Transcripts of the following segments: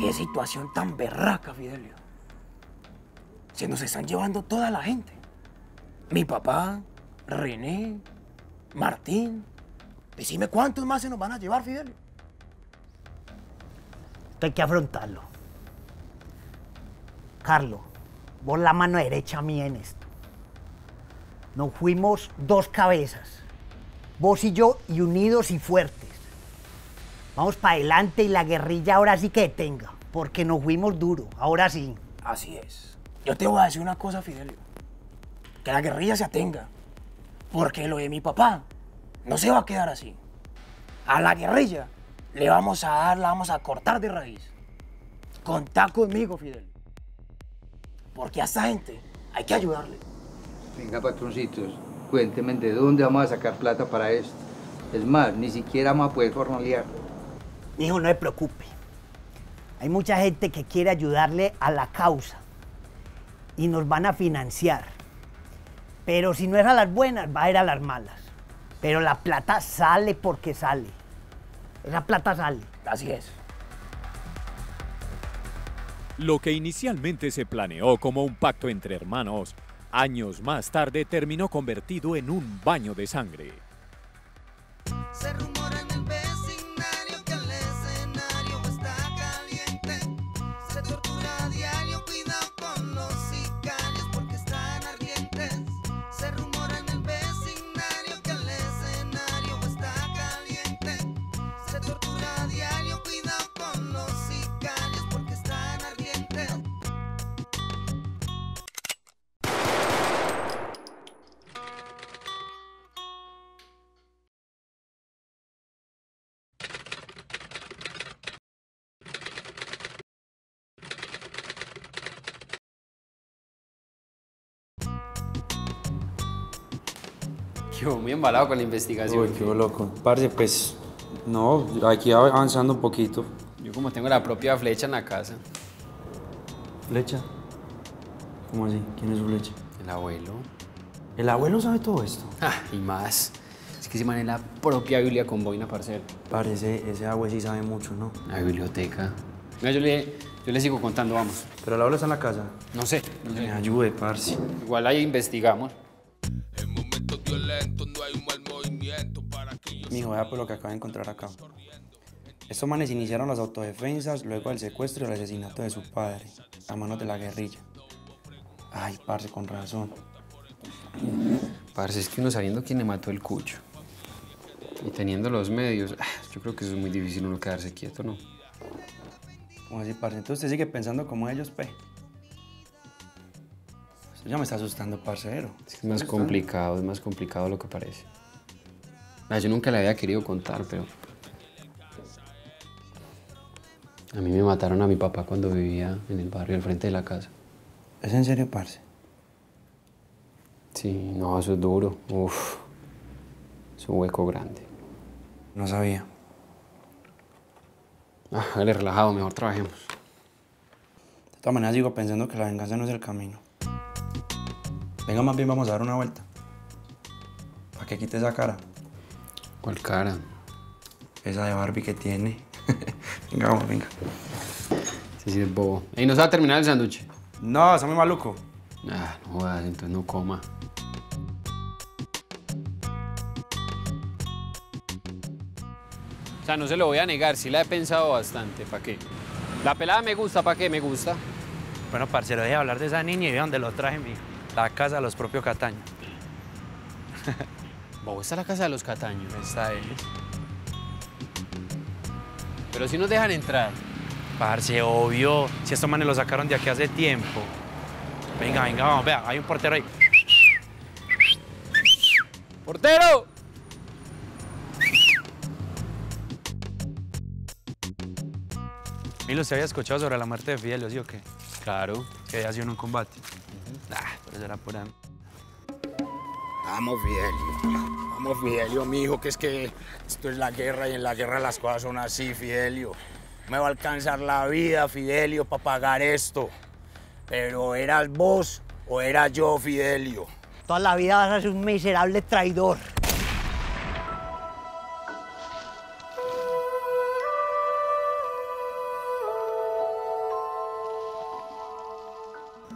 Qué situación tan berraca, Fidelio. Se nos están llevando toda la gente. Mi papá, René, Martín. Decime cuántos más se nos van a llevar, Fidelio. Esto hay que afrontarlo. Carlos, vos la mano derecha mía en esto. Nos fuimos dos cabezas. Vos y yo, y unidos y fuertes. Vamos para adelante y la guerrilla ahora sí que detenga, porque nos fuimos duro, ahora sí. Así es. Yo te voy a decir una cosa, Fidelio. Que la guerrilla se atenga. Porque lo de mi papá no se va a quedar así. A la guerrilla le vamos a dar, la vamos a cortar de raíz. Contá conmigo, Fidelio. Porque a esta gente hay que ayudarle. Venga, patroncitos, cuéntenme de dónde vamos a sacar plata para esto. Es más, ni siquiera vamos a poder jornalear. Hijo, no se preocupe. Hay mucha gente que quiere ayudarle a la causa y nos van a financiar. Pero si no es a las buenas, va a ir a las malas. Pero la plata sale porque sale. Esa plata sale. Así es. Lo que inicialmente se planeó como un pacto entre hermanos, años más tarde terminó convertido en un baño de sangre. Se rumora en el vecindario que el escenario está caliente. Se tortura a diario, cuidado con los sicarios porque están ardientes. Se rumora en el vecindario que el escenario está caliente. Se tortura a diario, cuidado con los sicarios porque están ardientes. Yo muy embalado con la investigación. Uy, qué loco. Parce, pues, no, aquí avanzando un poquito. Yo como tengo la propia flecha en la casa. ¿Flecha? ¿Cómo así? ¿Quién es su flecha? El abuelo. ¿El abuelo sabe todo esto? Ah, y más. Es que se maneja la propia Biblia con boina, parcero. Parece, ese abuelo sí sabe mucho, ¿no? La biblioteca. Venga, yo le sigo contando, vamos. ¿Pero el abuelo está en la casa? No sé. Me ayude, parce. Igual ahí investigamos. En momentos violentos no hay un mal movimiento para que yo... Mijo, vea por lo que acabo de encontrar acá. Estos manes iniciaron las autodefensas luego del secuestro y el asesinato de su padre, a manos de la guerrilla. Ay, parce, con razón. Parce, es que uno sabiendo quién le mató el cucho y teniendo los medios, yo creo que eso es muy difícil uno quedarse quieto, ¿no? ¿Cómo así, parce? Entonces usted sigue pensando como ellos, pe. Eso ya me está asustando, parcero. Es más complicado, es más complicado de lo que parece. Yo nunca le había querido contar, pero... A mí me mataron a mi papá cuando vivía en el barrio al frente de la casa. ¿Es en serio, parce? Sí, no, eso es duro. Uf, es un hueco grande. No sabía. Hágale relajado, mejor trabajemos. De todas maneras, sigo pensando que la venganza no es el camino. Venga, más bien vamos a dar una vuelta. Para que quite esa cara. ¿Cuál cara? Esa de Barbie que tiene. Venga, vamos, venga. Sí, es bobo. ¿Y no se va a terminar el sándwich? No, está muy maluco. No jodas, entonces no coma. O sea, no se lo voy a negar, sí la he pensado bastante. ¿Para qué? La pelada me gusta, ¿para qué me gusta? Bueno, parcero, deje de hablar de esa niña y de dónde lo traje, mijo. La casa de los propios Cataño. Bobo, esta es la casa de los Cataños. Esta es. Pero si nos dejan entrar. Parce, obvio. Si estos manes lo sacaron de aquí hace tiempo. Venga, venga, vamos, vea, hay un portero ahí. ¡Portero! Milo, ¿se había escuchado sobre la muerte de Fidelio, sí o qué? Claro. Que había sido en un combate. Pero eso era pura... Vamos, Fidelio, mijo, que es que esto es la guerra y en la guerra las cosas son así, Fidelio. Me va a alcanzar la vida, Fidelio, para pagar esto. Pero ¿eras vos o era yo, Fidelio? Toda la vida vas a ser un miserable traidor.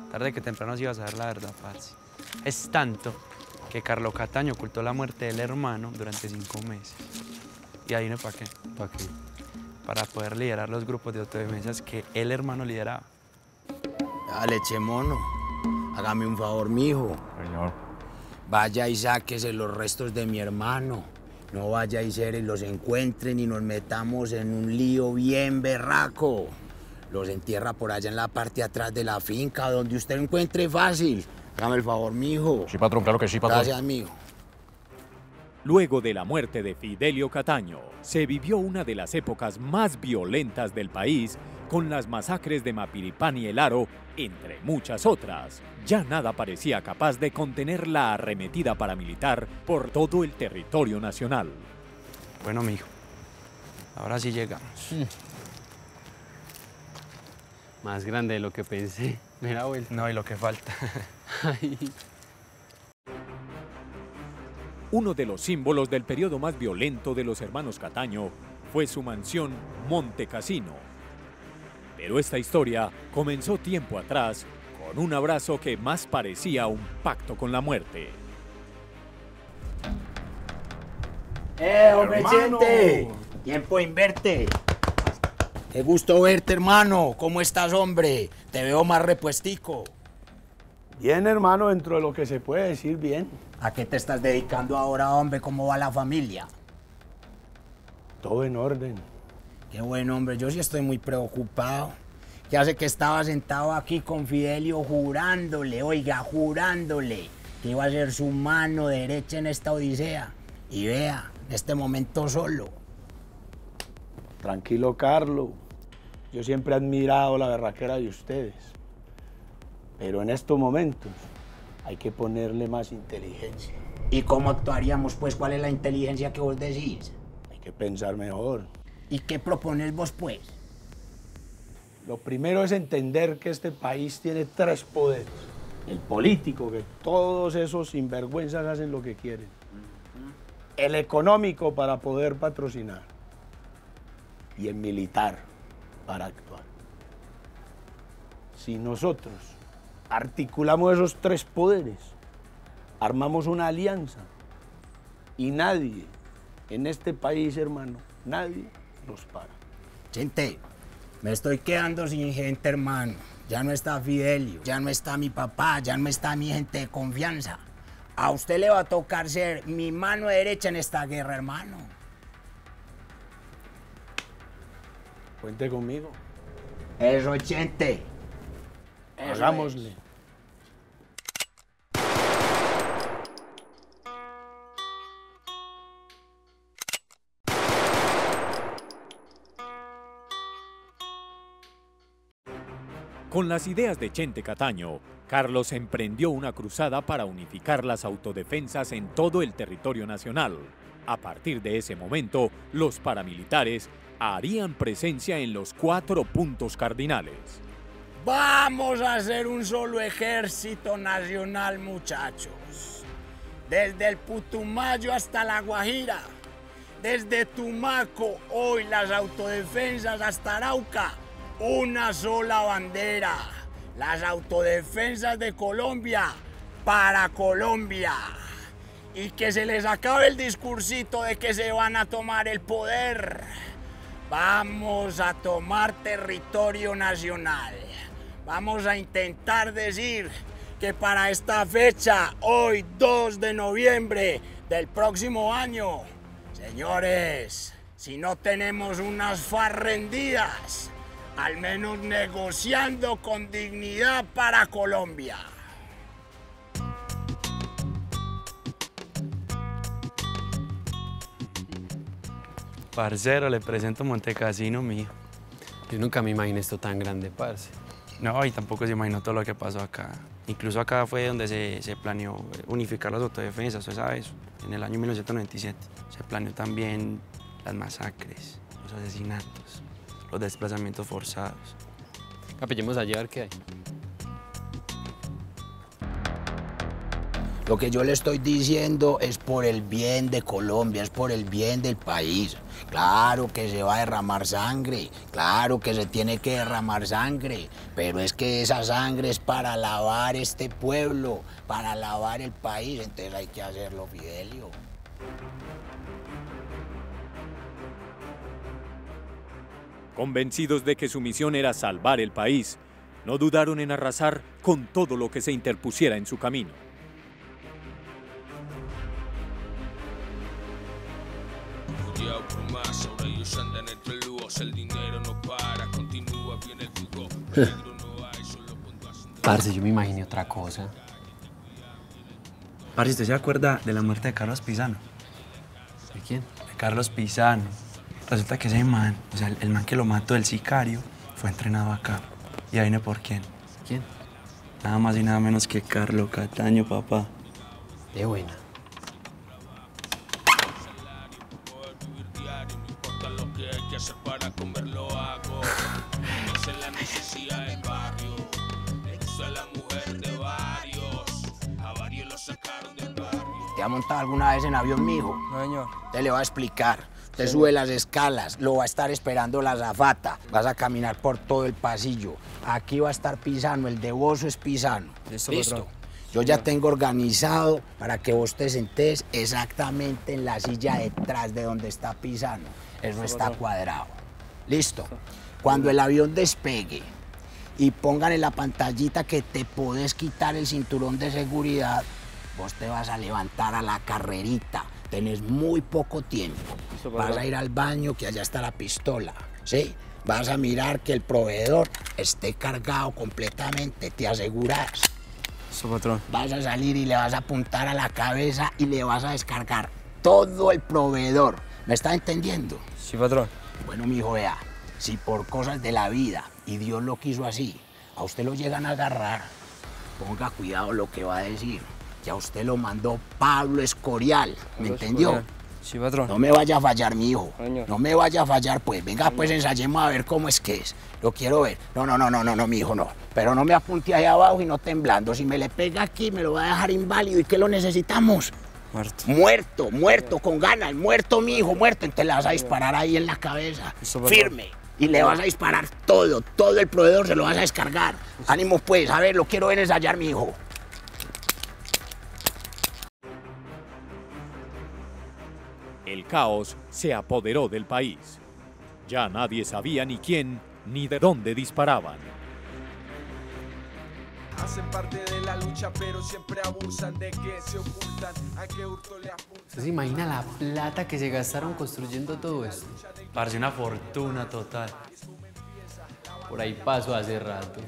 Tarde que temprano sí ibas a ver la verdad, parce. Es tanto que Carlo Cataño ocultó la muerte del hermano durante 5 meses. ¿Y adivine para qué? ¿Para qué? Para poder liderar los grupos de autodefensas que el hermano lideraba. Dale, Chemono, hágame un favor, mijo. Señor. Vaya y sáquese los restos de mi hermano. No vaya y Ceres los encuentren y nos metamos en un lío bien berraco. Los entierra por allá en la parte de atrás de la finca, donde usted encuentre fácil. Hágame el favor, mijo. Sí, patrón, claro que sí, patrón. Gracias, mijo. Luego de la muerte de Fidelio Cataño, se vivió una de las épocas más violentas del país, con las masacres de Mapiripán y El Aro, entre muchas otras. Ya nada parecía capaz de contener la arremetida paramilitar por todo el territorio nacional. Bueno, mijo, ahora sí llegamos. Más grande de lo que pensé. Mira, vuelta. No, y lo que falta. Ay. Uno de los símbolos del periodo más violento de los hermanos Cataño fue su mansión Monte Cassino. Pero esta historia comenzó tiempo atrás con un abrazo que más parecía un pacto con la muerte. Hombre, gente. Tiempo inverte. Qué gusto verte, hermano. ¿Cómo estás, hombre? Te veo más repuestico. Bien, hermano, dentro de lo que se puede decir bien. ¿A qué te estás dedicando ahora, hombre? ¿Cómo va la familia? Todo en orden. Qué bueno, hombre. Yo sí estoy muy preocupado. Ya sé que estaba sentado aquí con Fidelio jurándole, oiga, jurándole que iba a ser su mano derecha en esta odisea. Y vea, en este momento solo. Tranquilo, Carlos. Yo siempre he admirado la berraquera de ustedes. Pero en estos momentos hay que ponerle más inteligencia. ¿Y cómo actuaríamos, pues? ¿Cuál es la inteligencia que vos decís? Hay que pensar mejor. ¿Y qué propones vos, pues? Lo primero es entender que este país tiene 3 poderes. El político, que todos esos sinvergüenzas hacen lo que quieren. El económico, para poder patrocinar. Y el militar, para actuar. Si nosotros articulamos esos 3 poderes, armamos una alianza y nadie en este país, hermano, nadie nos para. Gente, me estoy quedando sin gente, hermano. Ya no está Fidelio, ya no está mi papá, ya no está mi gente de confianza. A usted le va a tocar ser mi mano derecha en esta guerra, hermano. Cuente conmigo. Eso, gente. Hagámosle. Con las ideas de Chente Cataño, Carlos emprendió una cruzada para unificar las autodefensas en todo el territorio nacional. A partir de ese momento, los paramilitares harían presencia en los 4 puntos cardinales. Vamos a hacer un solo ejército nacional, muchachos. Desde el Putumayo hasta la Guajira. Desde Tumaco, hoy las autodefensas hasta Arauca. Una sola bandera. Las autodefensas de Colombia para Colombia. Y que se les acabe el discursito de que se van a tomar el poder. Vamos a tomar territorio nacional. Vamos a intentar decir que para esta fecha, hoy 2 de noviembre del próximo año, señores, si no tenemos unas FARC rendidas, al menos negociando con dignidad para Colombia. Parcero, le presento Monte Cassino, mijo. Yo nunca me imaginé esto tan grande, parce. No, y tampoco se imaginó todo lo que pasó acá. Incluso acá fue donde se planeó unificar las autodefensas, usted sabe eso, en el año 1997. Se planeó también las masacres, los asesinatos, los desplazamientos forzados. Capellemos allá a ver qué hay. Lo que yo le estoy diciendo es por el bien de Colombia, es por el bien del país. Claro que se va a derramar sangre, claro que se tiene que derramar sangre, pero es que esa sangre es para lavar este pueblo, para lavar el país, entonces hay que hacerlo, Fidelio. Convencidos de que su misión era salvar el país, no dudaron en arrasar con todo lo que se interpusiera en su camino. Parce, yo me imaginé otra cosa. Parce, ¿usted se acuerda de la muerte de Carlos Pisano? ¿De quién? De Carlos Pisano. Resulta que ese man, o sea, el man que lo mató, el sicario, fue entrenado acá. ¿Y ahí viene por quién? ¿Quién? Nada más y nada menos que Carlos Cataño, papá. De buena. ¿Te ha montado alguna vez en avión, mijo? No, señor. Te le va a explicar. Te sube las escalas, lo va a estar esperando la azafata. Vas a caminar por todo el pasillo. Aquí va a estar Pisano, el de Bozo es Pisano. Listo. Patrón. Yo ya tengo organizado para que vos te sentés exactamente en la silla detrás de donde está Pisano. Eso está cuadrado. Listo. Cuando el avión despegue y pongan en la pantallita que te podés quitar el cinturón de seguridad, vos te vas a levantar a la carrerita. Tenés muy poco tiempo. Vas a ir al baño, que allá está la pistola, ¿sí? Vas a mirar que el proveedor esté cargado completamente, te aseguras. Eso, patrón. Vas a salir y le vas a apuntar a la cabeza y le vas a descargar todo el proveedor. ¿Me está entendiendo? Sí, patrón. Bueno, mijo, vea, si por cosas de la vida, y Dios lo quiso así, a usted lo llegan a agarrar, ponga cuidado lo que va a decir. Ya usted lo mandó Pablo Escorial, ¿me entendió? Sí, patrón. No me vaya a fallar, mi hijo. Señor. No me vaya a fallar, pues. Venga, pues ensayemos a ver cómo es que es. Lo quiero ver. No, mi hijo, no. Pero no me apunte ahí abajo y no temblando. Si me le pega aquí, me lo va a dejar inválido. ¿Y qué lo necesitamos? Muerto. Muerto, con ganas. Muerto, mi hijo, muerto. Entonces le vas a disparar ahí en la cabeza. Eso, patrón. Firme. Y le vas a disparar todo el proveedor se lo vas a descargar. Ánimo, pues. A ver, lo quiero ver ensayar, mi hijo. El caos se apoderó del país. Ya nadie sabía ni quién ni de dónde disparaban. Hacen parte de la lucha, pero siempre abusan de que se ocultan. ¿A qué hurto le apuntan? ¿Usted se imagina la plata que se gastaron construyendo todo esto? Parce, una fortuna total. Por ahí pasó hace rato.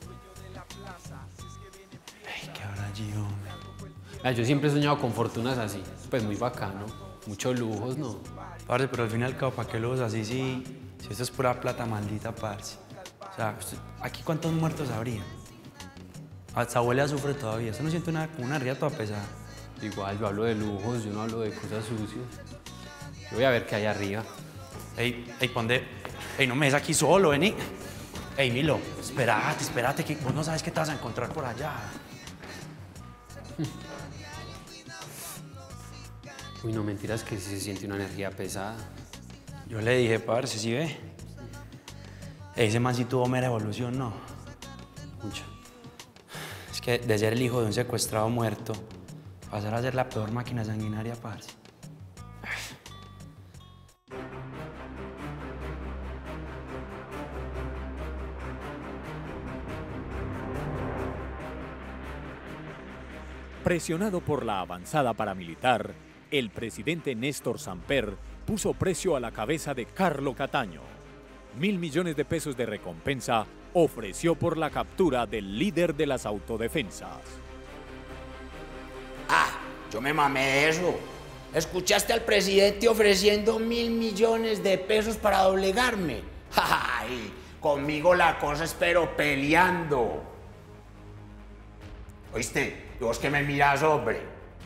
Ay, qué habrá allí, hombre. Yo siempre he soñado con fortunas así. Pues muy bacano. Muchos lujos, ¿no? Parce, pero al fin y al cabo, ¿para qué lujos así si esto es pura plata maldita, parce? O sea, ¿aquí cuántos muertos habría? Hasta abuela sufre todavía. ¿Usted no siente como una ría toda pesada? Igual, yo hablo de lujos, yo no hablo de cosas sucias. Yo voy a ver qué hay arriba. Ey, Ponde. Ey, no me des aquí solo, vení. Ey, Milo, espérate, que vos no sabes qué te vas a encontrar por allá. Uy, no, mentiras que sí se siente una energía pesada. Yo le dije, parce, ¿sí ve? Ese man sí tuvo mera evolución, ¿no? Mucha. Es que de ser el hijo de un secuestrado muerto, pasar a ser la peor máquina sanguinaria, parce. Presionado por la avanzada paramilitar, el presidente Néstor Samper puso precio a la cabeza de Carlo Cataño. 1.000 millones de pesos de recompensa ofreció por la captura del líder de las autodefensas. Ah, yo me mamé de eso. ¿Escuchaste al presidente ofreciendo 1.000 millones de pesos para doblegarme? ¡Ay! Conmigo la cosa es pero peleando. ¿Oíste? ¿Y vos que me mirás, hombre?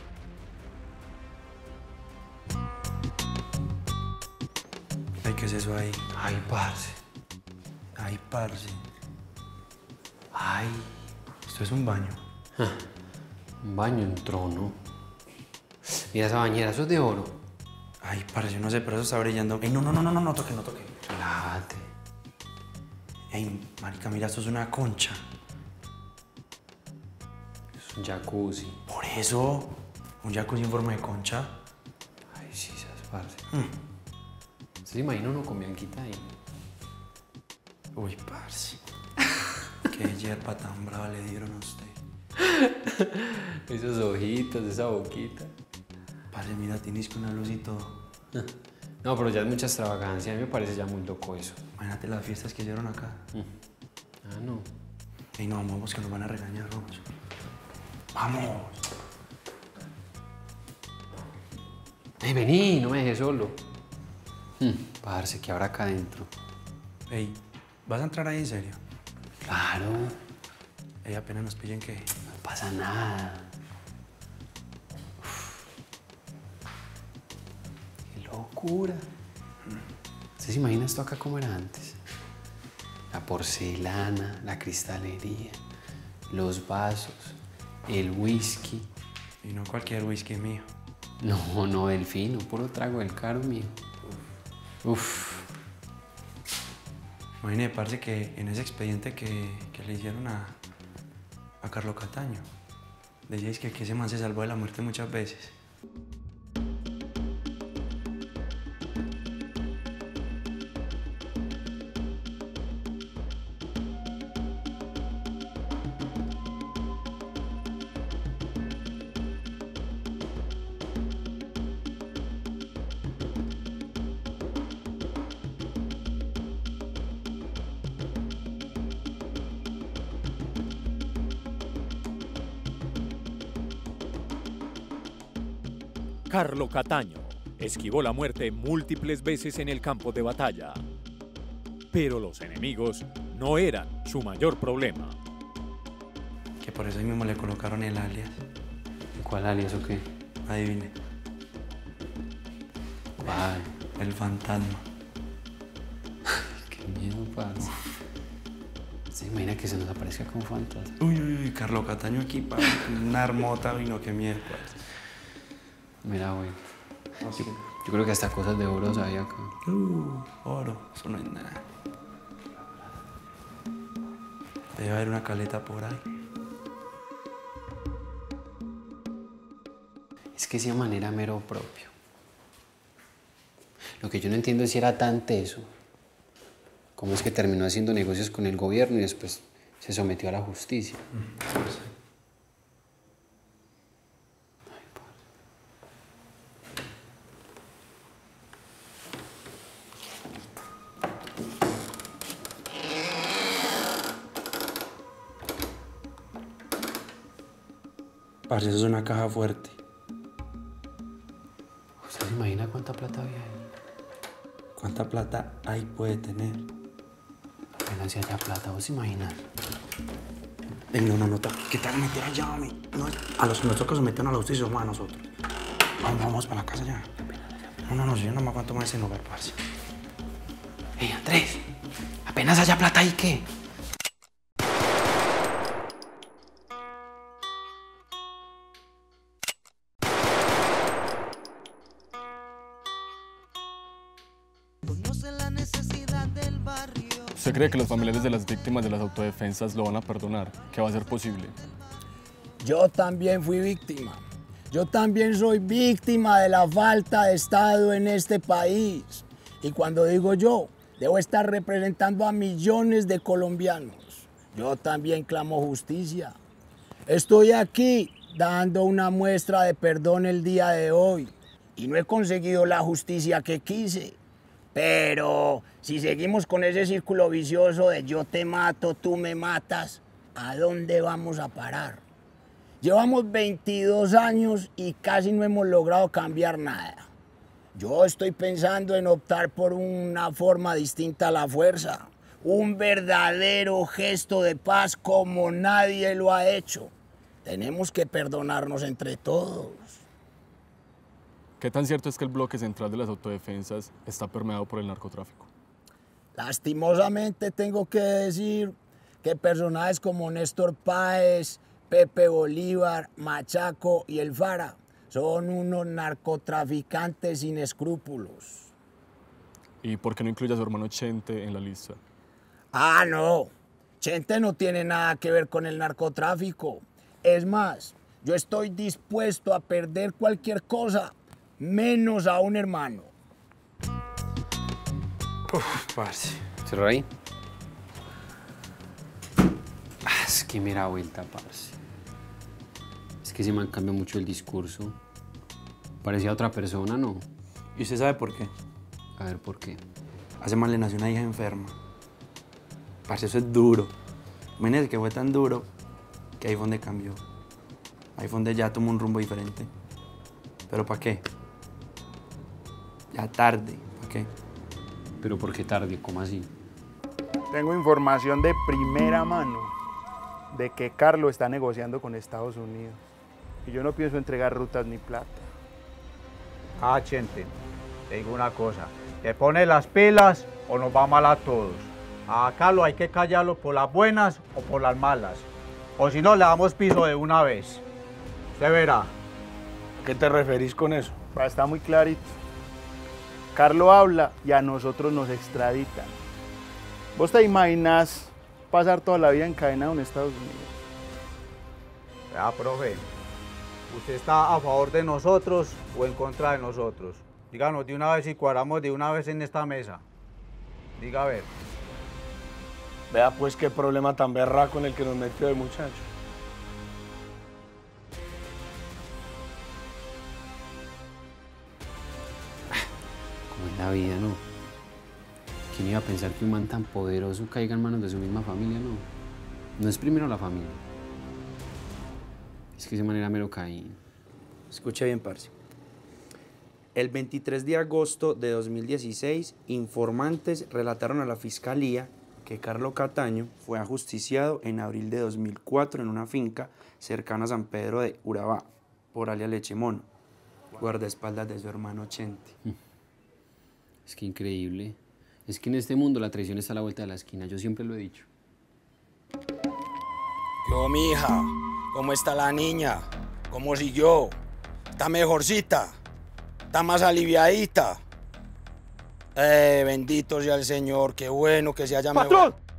Ay, ¿qué es eso ahí? Ay, parce. Ay, esto es un baño. Un baño en trono. Mira esa bañera, eso es de oro. Ay, parce, yo no sé, pero eso está brillando. Ey, no toque, no toque. Relájate. Ey, marica, mira, esto es una concha. Es un jacuzzi. Por eso, un jacuzzi en forma de concha. Ay, sí, sabes, parce. ¿Se imagina uno con Bianquita ahí? Uy, parce. Qué yerba tan brava le dieron a usted. Esos ojitos, esa boquita. Parce, mira, tienes con una luz y todo. No, pero ya es mucha extravagancia. A mí me parece ya muy loco eso. Imagínate las fiestas que hicieron acá. Ah, no. Ey, no, vamos, que nos van a regañar, vamos. ¡Vamos! Ey, vení, no me dejes solo. Parce, ¿qué habrá acá adentro? Ey, ¿vas a entrar ahí en serio? Claro. Ey, apenas nos pillen que... No pasa nada. Uf. Qué locura. ¿Usted se imagina esto acá como era antes? La porcelana, la cristalería, los vasos, el whisky. Y no cualquier whisky mío. No, el fino, puro trago del caro mío. Uf. Imagínate, parce, que en ese expediente que le hicieron a Carlos Cataño, decíais que ese man se salvó de la muerte muchas veces. Carlo Cataño esquivó la muerte múltiples veces en el campo de batalla. Pero los enemigos no eran su mayor problema. Que por eso ahí mismo le colocaron el alias. ¿Cuál alias o qué? Adivine. ¿Cuál? El fantasma. Qué miedo, parce. ¿Se imagina que se nos aparezca como fantasma? Uy, Carlos Cataño aquí para una armota, vino, qué miedo, parce. Mira, güey. Yo creo que hasta cosas de oro hay acá. Oro, eso no es nada. Debe haber una caleta por ahí. Es que esa manera mero propio. Lo que yo no entiendo es si era tan teso. ¿Cómo es que terminó haciendo negocios con el gobierno y después se sometió a la justicia? Parce, eso es una caja fuerte. ¿Usted se imagina cuánta plata había ahí? ¿Cuánta plata ahí puede tener? Apenas si haya plata, ¿vos se imaginas? Ey, no, ¿qué tal meter allá, mami? No, a los que nos toca someter a la justicia somos a nosotros. Vamos para la casa ya. No, yo no me aguanto más ese lugar, parce. Ey, Andrés, apenas haya plata ahí, ¿qué? Conoce la necesidad del barrio. ¿Usted cree que los familiares de las víctimas de las autodefensas lo van a perdonar? ¿Qué va a ser posible? Yo también fui víctima. Yo también soy víctima de la falta de Estado en este país. Y cuando digo yo, debo estar representando a millones de colombianos. Yo también clamo justicia. Estoy aquí dando una muestra de perdón el día de hoy. Y no he conseguido la justicia que quise. Pero si seguimos con ese círculo vicioso de yo te mato, tú me matas, ¿a dónde vamos a parar? Llevamos 22 años y casi no hemos logrado cambiar nada. Yo estoy pensando en optar por una forma distinta a la fuerza, un verdadero gesto de paz como nadie lo ha hecho. Tenemos que perdonarnos entre todos. ¿Qué tan cierto es que el bloque central de las autodefensas está permeado por el narcotráfico? Lastimosamente tengo que decir que personajes como Néstor Páez, Pepe Bolívar, Machaco y el Fara son unos narcotraficantes sin escrúpulos. ¿Y por qué no incluye a su hermano Chente en la lista? Ah, no. Chente no tiene nada que ver con el narcotráfico. Es más, yo estoy dispuesto a perder cualquier cosa, menos a un hermano. Uf, parce. ¿Cerró ahí? Es que mira vuelta, parce. Es que se me cambia mucho el discurso. Parecía otra persona, ¿no? ¿Y usted sabe por qué? A ver, ¿por qué? Hace mal le nació una hija enferma. Parce, eso es duro. Imagínese que fue tan duro que ahí fue donde cambió. Ahí fue donde ya tomó un rumbo diferente. ¿Pero para qué? Ya tarde. ¿Para qué? ¿Pero por qué tarde? ¿Cómo así? Tengo información de primera mano de que Carlos está negociando con Estados Unidos. Y yo no pienso entregar rutas ni plata. Ah, Chente, te digo una cosa. ¿Te pones las pilas o nos va mal a todos? A Carlos hay que callarlo por las buenas o por las malas. O si no, le damos piso de una vez. Usted verá. ¿A qué te referís con eso? Está muy clarito. Carlos habla y a nosotros nos extraditan. ¿Vos te imaginas pasar toda la vida encadenado en Estados Unidos? Vea, profe, ¿usted está a favor de nosotros o en contra de nosotros? Díganos de una vez y cuadramos de una vez en esta mesa. Diga a ver. Vea pues qué problema tan berraco en el que nos metió el muchacho. Como es la vida, ¿no? ¿Quién iba a pensar que un man tan poderoso caiga en manos de su misma familia, no? No es primero la familia. Es que ese man era mero Caín. Escuche bien, parce. El 23 de agosto de 2016, informantes relataron a la fiscalía que Carlos Cataño fue ajusticiado en abril de 2004 en una finca cercana a San Pedro de Urabá, por alias Lechemono, guardaespaldas de su hermano Chente. Es que increíble. Es que en este mundo la traición está a la vuelta de la esquina, yo siempre lo he dicho. Yo, mija, ¿cómo está la niña? ¿Cómo siguió? ¿Está mejorcita? ¿Está más aliviadita? Bendito sea el Señor, qué bueno que se haya mejorado. ¡Patrón!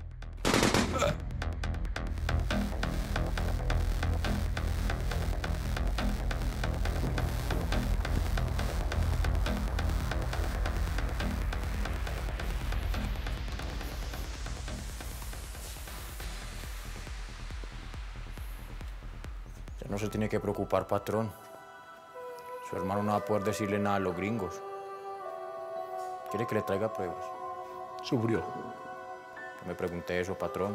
Usted no se tiene que preocupar, patrón. Su hermano no va a poder decirle nada a los gringos. ¿Quiere que le traiga pruebas? Sufrió. Yo me pregunté eso, patrón.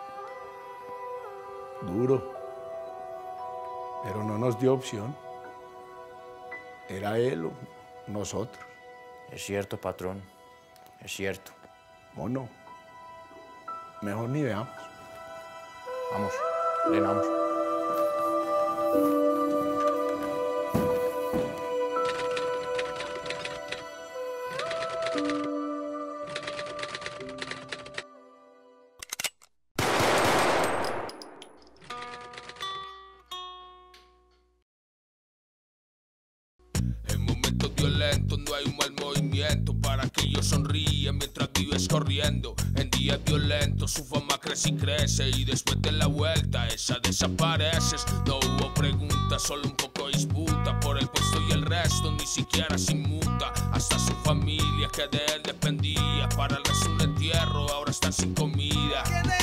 Duro. Pero no nos dio opción. Era él o nosotros. Es cierto, patrón. Es cierto. ¿O no? Mejor ni veamos. Vamos, Elena, vamos. No hay un mal movimiento para que yo sonríe mientras vives corriendo. En días violentos su fama crece y crece, y después de la vuelta esa desapareces. No hubo preguntas, solo un poco disputa por el puesto, y el resto ni siquiera se inmuta. Hasta su familia que de él dependía para el resto un entierro ahora están sin comida.